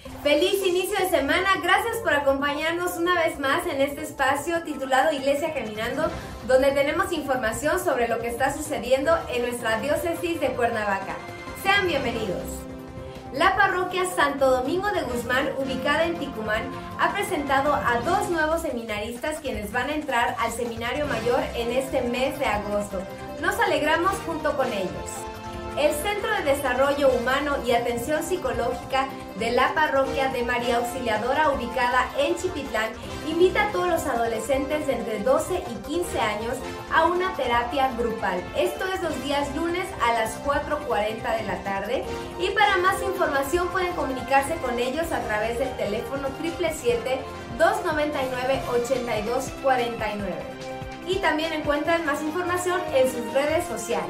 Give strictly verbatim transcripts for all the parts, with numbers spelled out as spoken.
Feliz inicio de semana, gracias por acompañarnos una vez más en este espacio titulado Iglesia Caminando, donde tenemos información sobre lo que está sucediendo en nuestra diócesis de Cuernavaca. Sean bienvenidos. La parroquia Santo Domingo de Guzmán, ubicada en Ticumán, ha presentado a dos nuevos seminaristas quienes van a entrar al Seminario Mayor en este mes de agosto. Nos alegramos junto con ellos. El Centro de Desarrollo Humano y Atención Psicológica de la Parroquia de María Auxiliadora, ubicada en Chipitlán, invita a todos los adolescentes de entre doce y quince años a una terapia grupal. Esto es los días lunes a las cuatro cuarenta de la tarde. Y para más información pueden comunicarse con ellos a través del teléfono siete siete siete, dos nueve nueve, ocho dos cuatro nueve. Y también encuentran más información en sus redes sociales.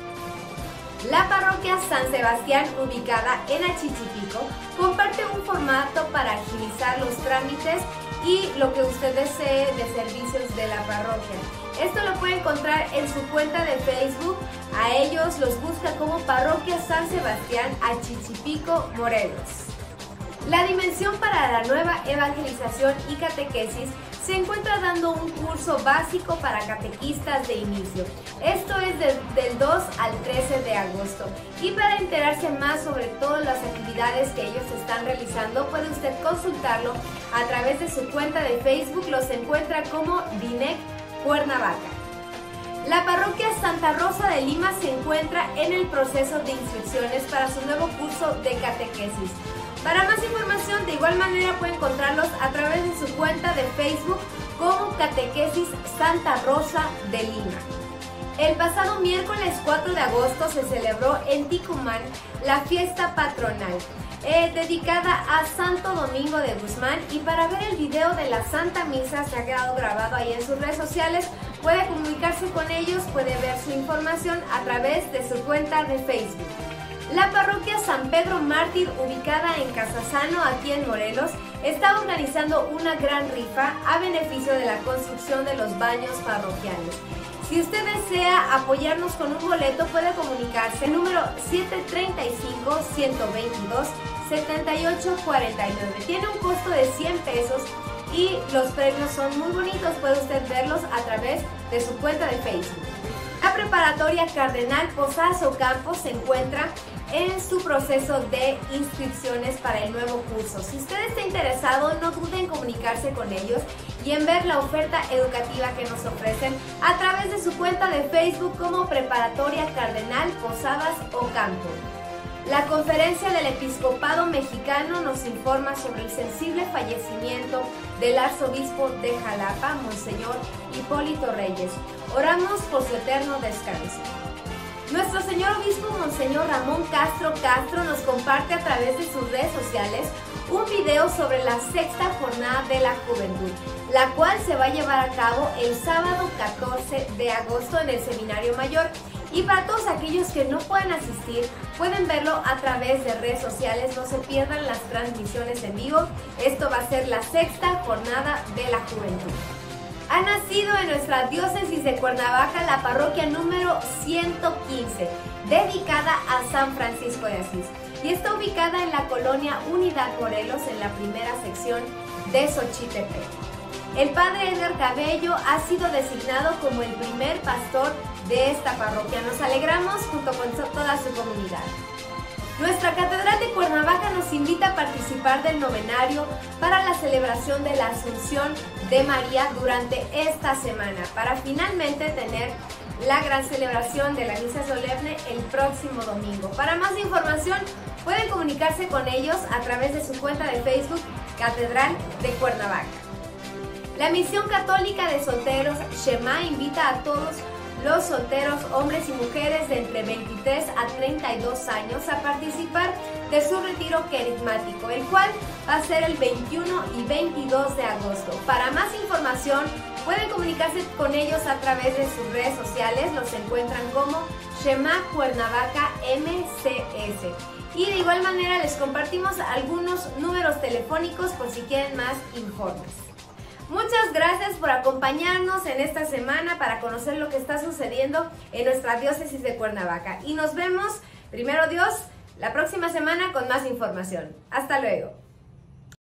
La parroquia San Sebastián, ubicada en Achichipico, comparte un formato para agilizar los trámites y lo que usted desee de servicios de la parroquia. Esto lo puede encontrar en su cuenta de Facebook. A ellos los busca como Parroquia San Sebastián Achichipico, Morelos. La Dimensión para la Nueva Evangelización y Catequesis se encuentra dando un curso básico para catequistas de inicio. Esto es de, del dos al trece de agosto. Y para enterarse más sobre todas las actividades que ellos están realizando, puede usted consultarlo a través de su cuenta de Facebook. Los encuentra como DINEC Cuernavaca. La parroquia Santa Rosa de Lima se encuentra en el proceso de inscripciones para su nuevo curso de catequesis. Para más información, de igual manera puede encontrarlos a través de su cuenta de Facebook como Catequesis Santa Rosa de Lima. El pasado miércoles cuatro de agosto se celebró en Ticumán la fiesta patronal eh, dedicada a Santo Domingo de Guzmán, y para ver el video de la Santa Misa, se ha quedado grabado ahí en sus redes sociales, puede comunicarse con ellos, puede ver su información a través de su cuenta de Facebook. La parroquia San Pedro Mártir, ubicada en Casasano, aquí en Morelos, está organizando una gran rifa a beneficio de la construcción de los baños parroquiales. Si usted desea apoyarnos con un boleto, puede comunicarse al número siete tres cinco, uno dos dos, siete ocho cuatro nueve. Tiene un costo de cien pesos y los premios son muy bonitos. Puede usted verlos a través de su cuenta de Facebook. La preparatoria Cardenal Posadas Ocampo se encuentra en su proceso de inscripciones para el nuevo curso. Si usted está interesado, no dude en comunicarse con ellos y en ver la oferta educativa que nos ofrecen a través de su cuenta de Facebook como Preparatoria Cardenal Posadas Ocampo. La Conferencia del Episcopado Mexicano nos informa sobre el sensible fallecimiento del arzobispo de Jalapa, Monseñor Hipólito Reyes. Oramos por su eterno descanso. Nuestro señor obispo Monseñor Ramón Castro Castro nos comparte a través de sus redes sociales un video sobre la sexta jornada de la juventud, la cual se va a llevar a cabo el sábado catorce de agosto en el Seminario Mayor. Y para todos aquellos que no puedan asistir, pueden verlo a través de redes sociales. No se pierdan las transmisiones en vivo. Esto va a ser la sexta jornada de la juventud. Ha nacido en nuestra diócesis de Cuernavaca la parroquia número ciento quince, dedicada a San Francisco de Asís, y está ubicada en la colonia Unidad Morelos, en la primera sección de Xochitepec. El padre Edgar Cabello ha sido designado como el primer pastor de esta parroquia. Nos alegramos junto con toda su comunidad. Nuestra Catedral de Cuernavaca nos invita a participar del novenario para la celebración de la Asunción de María durante esta semana, para finalmente tener la gran celebración de la misa solemne el próximo domingo. Para más información pueden comunicarse con ellos a través de su cuenta de Facebook Catedral de Cuernavaca. La Misión Católica de Solteros Shema invita a todos los solteros, hombres y mujeres de entre veintitrés a treinta y dos años, a participar de su retiro querigmático, el cual va a ser el veintiuno y veintidós de agosto. Para más información pueden comunicarse con ellos a través de sus redes sociales. Los encuentran como Shema Cuernavaca M C S. Y de igual manera les compartimos algunos números telefónicos por si quieren más informes. Muchas gracias por acompañarnos en esta semana para conocer lo que está sucediendo en nuestra diócesis de Cuernavaca. Y nos vemos, primero Dios, la próxima semana con más información. Hasta luego.